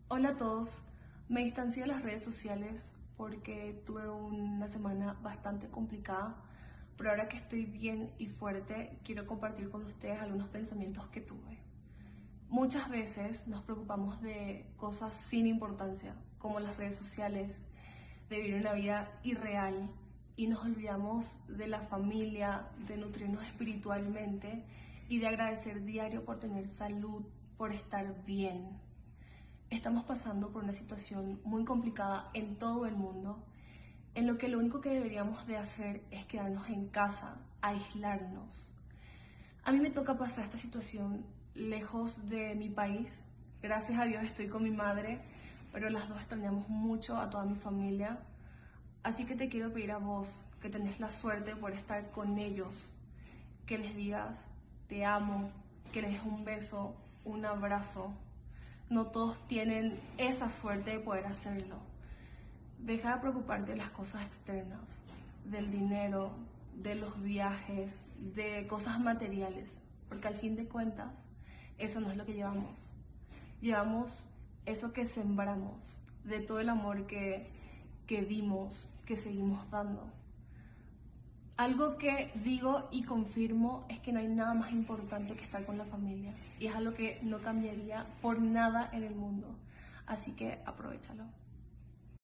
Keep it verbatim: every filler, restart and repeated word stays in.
Hola a todos, me distancié de las redes sociales porque tuve una semana bastante complicada, pero ahora que estoy bien y fuerte, quiero compartir con ustedes algunos pensamientos que tuve. Muchas veces nos preocupamos de cosas sin importancia, como las redes sociales, de vivir una vida irreal, y nos olvidamos de la familia, de nutrirnos espiritualmente y de agradecer diario por tener salud, por estar bien. Estamos pasando por una situación muy complicada en todo el mundo, en lo que lo único que deberíamos de hacer es quedarnos en casa, aislarnos. A mí me toca pasar esta situación lejos de mi país. Gracias a Dios estoy con mi madre, pero las dos extrañamos mucho a toda mi familia. Así que te quiero pedir a vos, que tenés la suerte por estar con ellos, que les digas te amo, que les des un beso, un abrazo. No todos tienen esa suerte de poder hacerlo. Deja de preocuparte de las cosas externas, del dinero, de los viajes, de cosas materiales, porque al fin de cuentas, eso no es lo que llevamos. Llevamos eso que sembramos, de todo el amor que, que dimos, que seguimos dando. Algo que digo y confirmo es que no hay nada más importante que estar con la familia, y es algo que no cambiaría por nada en el mundo. Así que aprovéchalo.